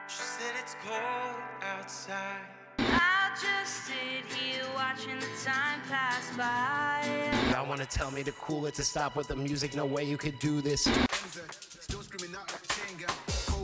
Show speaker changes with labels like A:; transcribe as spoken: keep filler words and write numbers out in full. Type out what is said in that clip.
A: She said it's cold outside.
B: I'll just sit here watching the time pass by.
C: Y'all wanna tell me to cool it, to stop with the music? No way you could do this.
D: Still screaming out like a chain gang.